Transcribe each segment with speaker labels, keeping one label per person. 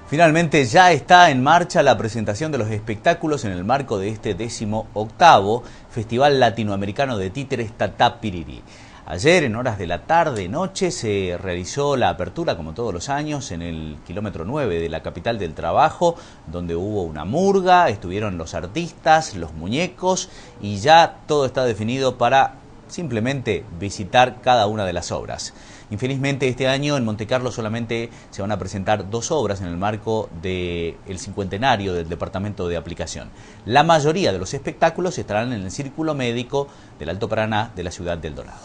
Speaker 1: Finalmente ya está en marcha la presentación de los espectáculos en el marco de este 18º Festival Latinoamericano de Títeres Tatá Piriri. Ayer, en horas de la tarde-noche, se realizó la apertura, como todos los años, en el kilómetro 9 de la capital del trabajo, donde hubo una murga, estuvieron los artistas, los muñecos, y ya todo está definido para simplemente visitar cada una de las obras. Infelizmente este año en Montecarlo solamente se van a presentar 2 obras en el marco del cincuentenario del Departamento de Aplicación. La mayoría de los espectáculos estarán en el Círculo Médico del Alto Paraná de la ciudad del Dorado.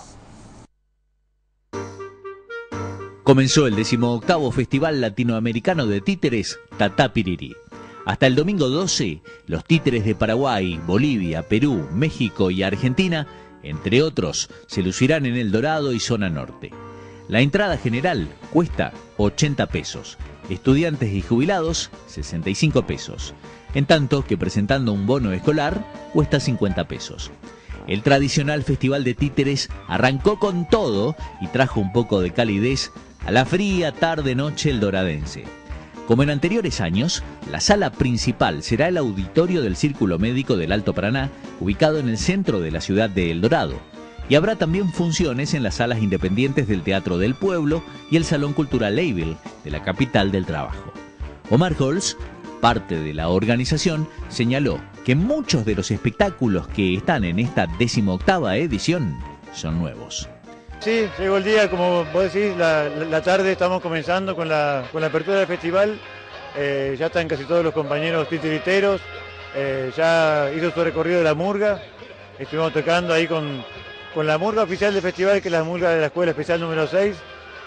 Speaker 2: Comenzó el 18º Festival Latinoamericano de Títeres Tatá Piriri. Hasta el domingo 12, los títeres de Paraguay, Bolivia, Perú, México y Argentina, entre otros, se lucirán en El Dorado y zona norte. La entrada general cuesta 80 pesos, estudiantes y jubilados 65 pesos, en tanto que presentando un bono escolar cuesta 50 pesos. El tradicional Festival de Títeres arrancó con todo y trajo un poco de calidez a la fría tarde-noche eldoradense. Como en anteriores años, la sala principal será el auditorio del Círculo Médico del Alto Paraná, ubicado en el centro de la ciudad de El Dorado. Y habrá también funciones en las salas independientes del Teatro del Pueblo y el Salón Cultural Leibil de la capital del trabajo. Omar Holz, parte de la organización, señaló que muchos de los espectáculos que están en esta 18ª edición son nuevos.
Speaker 3: Sí, llegó el día, como vos decís, la tarde estamos comenzando con la apertura del festival. Ya están casi todos los compañeros titiriteros, ya hizo su recorrido de la murga, estuvimos tocando ahí con la murga oficial del festival, que es la murga de la Escuela Especial número 6,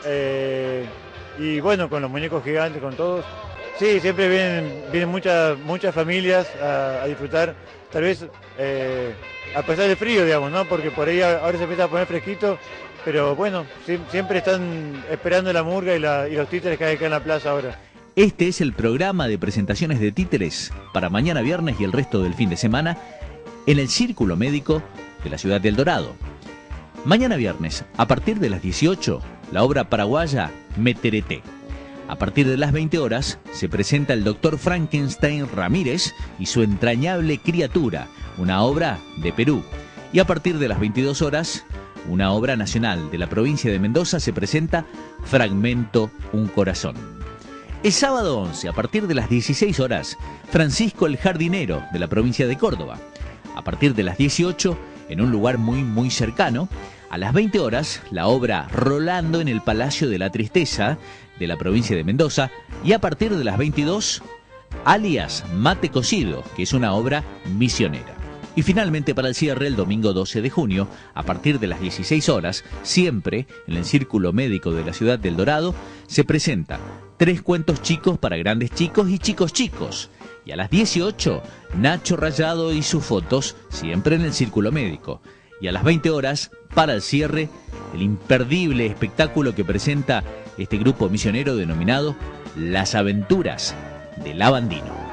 Speaker 3: y bueno, con los muñecos gigantes, con todos. Sí, siempre vienen muchas familias a disfrutar, tal vez a pesar del frío, digamos, ¿no? Porque por ahí ahora se empieza a poner fresquito, pero bueno, siempre están esperando la murga y los títeres que hay acá en la plaza ahora.
Speaker 2: Este es el programa de presentaciones de títeres para mañana viernes y el resto del fin de semana en el Círculo Médico de la ciudad del Dorado. Mañana viernes, a partir de las 18, la obra paraguaya Meterete. A partir de las 20 horas se presenta el Dr. Frankenstein Ramírez y su entrañable criatura, una obra de Perú. Y a partir de las 22 horas, una obra nacional de la provincia de Mendoza, se presenta Fragmento Un Corazón. El sábado 11, a partir de las 16 horas, Francisco el Jardinero de la provincia de Córdoba. A partir de las 18, en un lugar muy cercano, a las 20 horas, la obra Rolando en el Palacio de la Tristeza de la provincia de Mendoza, y a partir de las 22, alias Mate Cocido, que es una obra misionera. Y finalmente, para el cierre, el domingo 12 de junio, a partir de las 16 horas, siempre en el Círculo Médico de la ciudad del Dorado, se presenta 3 cuentos chicos para grandes chicos y chicos chicos. Y a las 18, Nacho Rayado y sus fotos, siempre en el Círculo Médico. Y a las 20 horas, para el cierre, el imperdible espectáculo que presenta este grupo misionero denominado Las Aventuras del Lavandino.